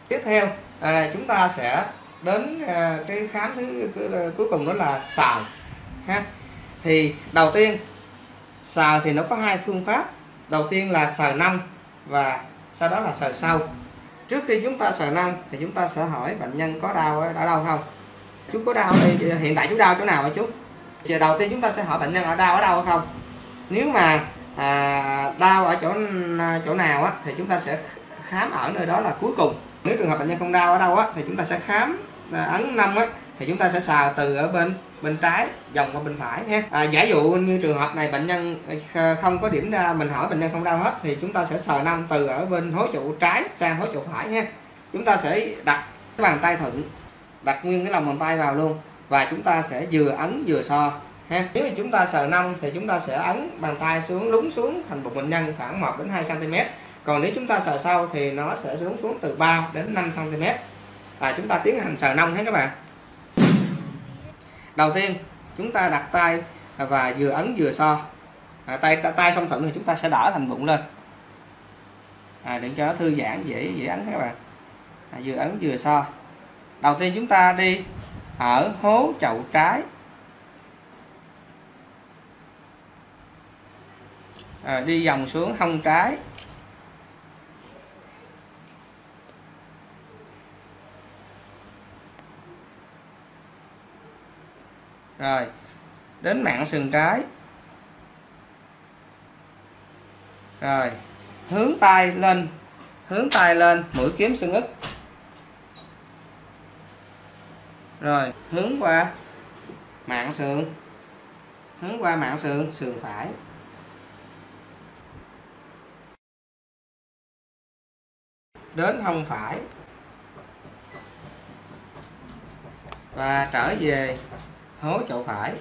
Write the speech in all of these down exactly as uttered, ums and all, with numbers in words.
Tiếp theo à, chúng ta sẽ đến à, cái khám thứ cuối cùng đó là sờ ha. Thì đầu tiên sờ thì nó có hai phương pháp. Đầu tiên là sờ nông và sau đó là sờ sâu. Trước khi chúng ta sờ nông thì chúng ta sẽ hỏi bệnh nhân có đau ở đâu không. Chú có đau đây, hiện tại chú đau chỗ nào hả chú? Giờ đầu tiên chúng ta sẽ hỏi bệnh nhân ở đau ở đâu không. Nếu mà à, đau ở chỗ chỗ nào á thì chúng ta sẽ khám ở nơi đó là cuối cùng. Nếu trường hợp bệnh nhân không đau ở đâu á thì chúng ta sẽ khám à, ấn nông á thì chúng ta sẽ sờ từ ở bên bên trái vòng qua bên phải ha. À, giả dụ như trường hợp này bệnh nhân không có điểm đau, mình hỏi bệnh nhân không đau hết thì chúng ta sẽ sờ nông từ ở bên hố trụ trái sang hố trụ phải ha. Chúng ta sẽ đặt cái bàn tay thuận, đặt nguyên cái lòng bàn tay vào luôn và chúng ta sẽ vừa ấn vừa so ha. Nếu mà chúng ta sờ nông thì chúng ta sẽ ấn bàn tay xuống, lún xuống thành bụng bệnh nhân khoảng một đến hai xăng ti mét. Còn nếu chúng ta sờ sâu thì nó sẽ lún xuống từ ba đến năm xăng ti mét. À, chúng ta tiến hành sờ nông hết các bạn. Đầu tiên chúng ta đặt tay và vừa ấn vừa so. À, tay tay không thuận thì chúng ta sẽ đỡ thành bụng lên. À, để cho nó thư giãn dễ dễ ấn các bạn. À, vừa ấn vừa so. Đầu tiên chúng ta đi ở hố chậu trái. À, đi vòng xuống hông trái. Rồi, đến mạn sườn trái. Rồi, hướng tay lên, hướng tay lên mũi kiếm xương ức. Rồi, hướng qua mạn sườn. Hướng qua mạn sườn, sườn phải. Đến hông phải. Và trở về hố chậu phải.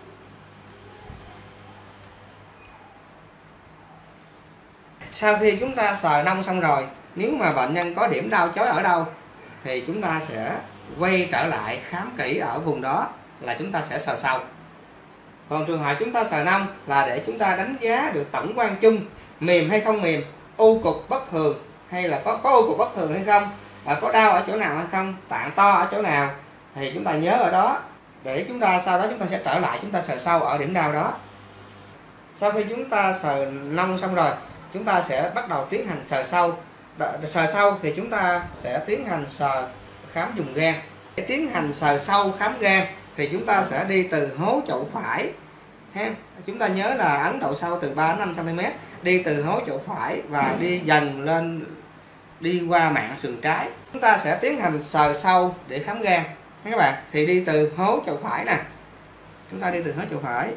Sau khi chúng ta sờ nông xong rồi, nếu mà bệnh nhân có điểm đau chói ở đâu thì chúng ta sẽ quay trở lại khám kỹ ở vùng đó, là chúng ta sẽ sờ sâu. Còn trường hợp chúng ta sờ nông là để chúng ta đánh giá được tổng quan chung, mềm hay không mềm, u cục bất thường hay là có có u cục bất thường hay không, à, có đau ở chỗ nào hay không, tạng to ở chỗ nào, thì chúng ta nhớ ở đó để chúng ta sau đó chúng ta sẽ trở lại chúng ta sờ sâu ở điểm đau đó. Sau khi chúng ta sờ nông xong rồi, chúng ta sẽ bắt đầu tiến hành sờ sâu. Sờ sâu thì chúng ta sẽ tiến hành sờ khám vùng gan. Để tiến hành sờ sâu khám gan thì chúng ta sẽ đi từ hố chậu phải ha. Chúng ta nhớ là ấn độ sâu từ ba đến năm xăng ti mét, đi từ hố chậu phải và đi dần lên, đi qua mạn sườn trái. Chúng ta sẽ tiến hành sờ sâu để khám gan các bạn. Thì đi từ hố chậu phải nè, chúng ta đi từ hố chậu phải.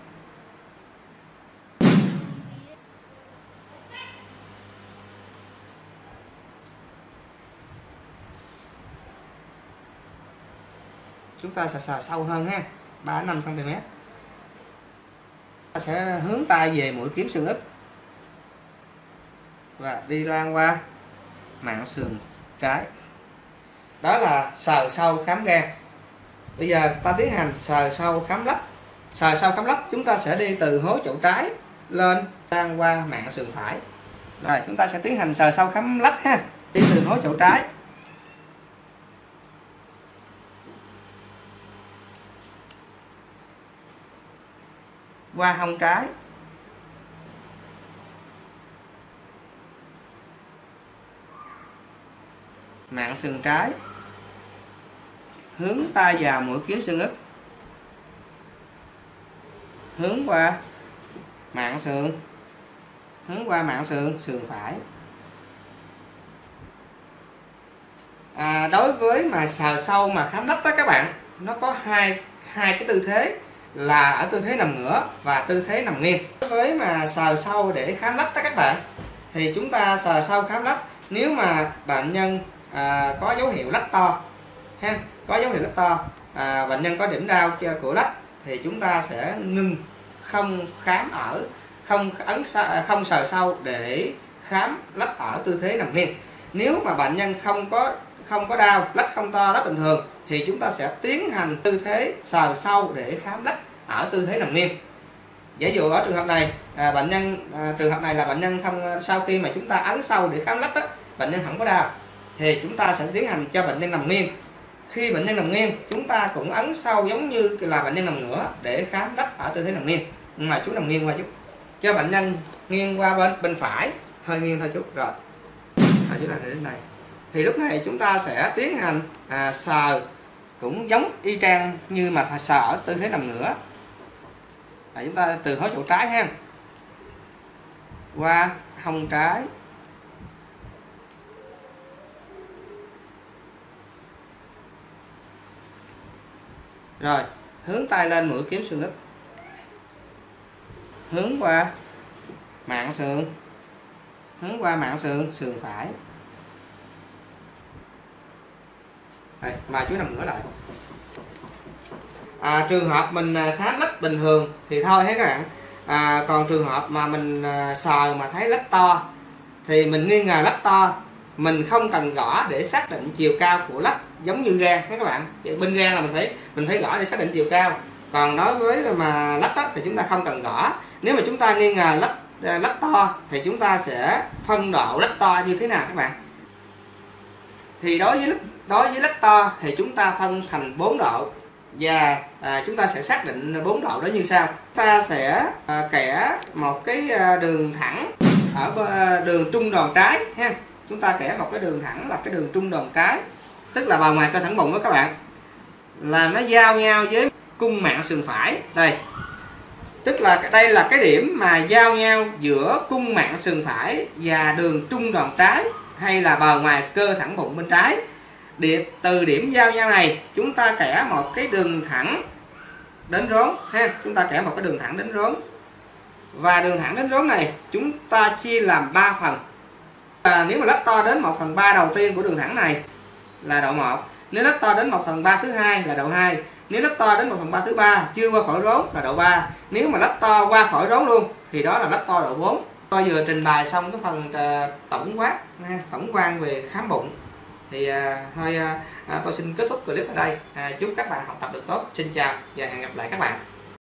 Chúng ta sẽ sờ sâu hơn ha, ba đến năm xăng ti mét. Ta sẽ hướng tay về mũi kiếm xương ức và đi lan qua mạn sườn trái. Đó là sờ sâu khám gan. Bây giờ ta tiến hành sờ sâu khám lách. Sờ sâu khám lách chúng ta sẽ đi từ hố chậu trái lên lan qua mạn sườn phải. Rồi chúng ta sẽ tiến hành sờ sâu khám lách ha. Đi từ hố chậu trái qua hông trái, mạn sườn trái, hướng tay vào mũi kiếm xương ức, hướng qua mạn sườn, hướng qua mạn sườn, sườn phải. À, đối với mà sờ sâu mà khám lách đó các bạn, nó có hai hai cái tư thế, là ở tư thế nằm ngửa và tư thế nằm nghiêng. Đối với mà sờ sâu để khám lách đó các bạn, thì chúng ta sờ sâu khám lách nếu mà bệnh nhân à, có dấu hiệu lách to ha, có dấu hiệu lách to, à, bệnh nhân có điểm đau của lách thì chúng ta sẽ ngưng, không khám ở, không ấn không sờ sâu để khám lách ở tư thế nằm nghiêng. Nếu mà bệnh nhân không có không có đau, lách không to, lách bình thường thì chúng ta sẽ tiến hành tư thế sờ sâu để khám lách ở tư thế nằm nghiêng. Giả dụ ở trường hợp này, à, bệnh nhân à, trường hợp này là bệnh nhân không, sau khi mà chúng ta ấn sâu để khám lách đó, bệnh nhân không có đau thì chúng ta sẽ tiến hành cho bệnh nhân nằm nghiêng. Khi bệnh nhân nằm nghiêng, chúng ta cũng ấn sâu giống như là bệnh nhân nằm ngửa để khám lách ở tư thế nằm nghiêng. Nhưng mà chú nằm nghiêng qua chút, cho bệnh nhân nghiêng qua bên bên phải, hơi nghiêng thôi chút. Rồi, à, chúng ta đến đây. Thì lúc này chúng ta sẽ tiến hành à, sờ cũng giống y chang như mà sờ ở tư thế nằm ngửa. À, chúng ta từ hố chỗ trái ha, qua hông trái, rồi hướng tay lên mũi kiếm xương ức, hướng qua mạn sườn, hướng qua mạn sườn sườn phải. Đây, mà chú nằm ngửa lại. À, trường hợp mình khám lách bình thường thì thôi thấy các bạn. À, còn trường hợp mà mình sờ mà thấy lách to thì mình nghi ngờ lách to, mình không cần gõ để xác định chiều cao của lách, giống như gan các bạn. Bên gan là mình phải mình phải gõ để xác định chiều cao. Còn đối với mà lách đó, thì chúng ta không cần gõ. Nếu mà chúng ta nghi ngờ lách lách to thì chúng ta sẽ phân độ lách to như thế nào các bạn? Thì đối với đối với lách to thì chúng ta phân thành bốn độ, và à, chúng ta sẽ xác định bốn độ đó như sau. Chúng ta sẽ à, kẻ một cái đường thẳng ở đường trung đòn trái ha. Chúng ta kẻ một cái đường thẳng là cái đường trung đòn trái, tức là bề ngoài cơ thẳng bụng đó các bạn, là nó giao nhau với cung mạn sườn phải đây. Tức là đây là cái điểm mà giao nhau giữa cung mạn sườn phải và đường trung đòn trái, hay là bề ngoài cơ thẳng bụng bên trái. Điểm, từ điểm giao nhau này chúng ta kẻ một cái đường thẳng đến rốn ha, chúng ta kẻ một cái đường thẳng đến rốn, và đường thẳng đến rốn này chúng ta chia làm ba phần. À, nếu mà lách to đến một phần ba đầu tiên của đường thẳng này là độ một, nếu lách to đến một phần ba thứ hai là độ hai, nếu lách to đến một phần ba thứ ba chưa qua khỏi rốn là độ ba, nếu mà lách to qua khỏi rốn luôn thì đó là lách to độ bốn. Tôi vừa trình bày xong cái phần uh, tổng quát ha, tổng quan về khám bụng. Thì uh, thôi uh, tôi xin kết thúc clip ở đây. Uh, chúc các bạn học tập được tốt. Xin chào và hẹn gặp lại các bạn.